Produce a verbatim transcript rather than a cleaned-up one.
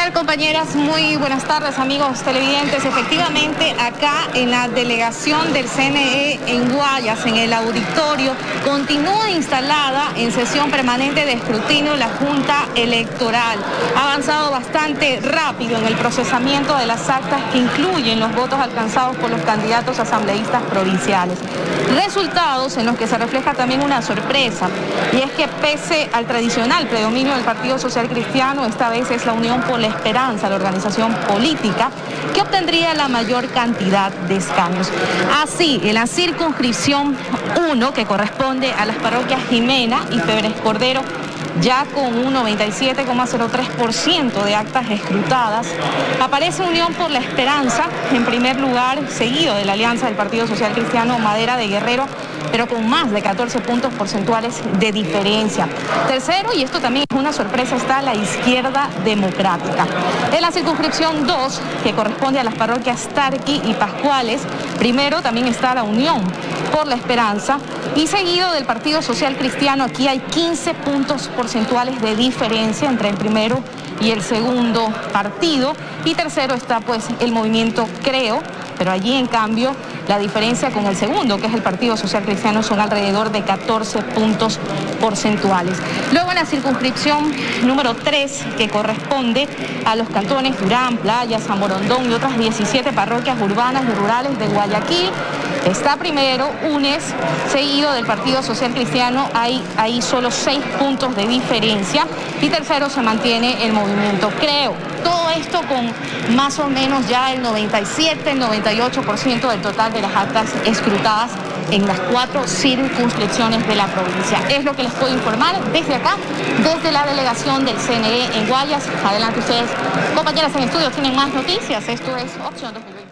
tal, compañeras? Muy buenas tardes, amigos televidentes. Efectivamente, acá en la delegación del C N E en Guayas, en el auditorio, continúa instalada en sesión permanente de escrutinio la Junta Electoral. Ha avanzado bastante rápido en el procesamiento de las actas que incluyen los votos alcanzados por los candidatos asambleístas provinciales. Resultados en los que se refleja también una sorpresa, y es que pese al tradicional predominio del Partido Social Cristiano, esta vez es la Unión por la Esperanza, la organización política, que obtendría la mayor cantidad de escaños. Así, en la circunscripción uno, que corresponde a las parroquias Jimena y Febres Cordero, ya con un noventa y siete coma cero tres por ciento de actas escrutadas, aparece Unión por la Esperanza en primer lugar, seguido de la alianza del Partido Social Cristiano Madera de Guerrero, pero con más de catorce puntos porcentuales de diferencia. Tercero, y esto también es una sorpresa, está la Izquierda Democrática. En la circunscripción dos, que corresponde a las parroquias Tarqui y Pascuales, primero también está la Unión por la Esperanza, y seguido del Partido Social Cristiano. Aquí hay quince puntos porcentuales de diferencia entre el primero y el segundo partido, y tercero está pues el movimiento Creo, pero allí en cambio la diferencia con el segundo, que es el Partido Social Cristiano, son alrededor de catorce puntos porcentuales. Luego en la circunscripción número tres, que corresponde a los cantones Durán, Playa, San Borondón y otras diecisiete parroquias urbanas y rurales de Guayaquil, está primero U N E S, seguido del Partido Social Cristiano, hay ahí solo seis puntos de diferencia, y tercero se mantiene el movimiento Creo. Todo esto con más o menos ya el noventa y siete, el noventa y ocho por ciento del total de las actas escrutadas en las cuatro circunscripciones de la provincia. Es lo que les puedo informar desde acá, desde la delegación del C N E en Guayas. Adelante ustedes, compañeras en estudio, tienen más noticias. Esto es Opción dos mil veinte.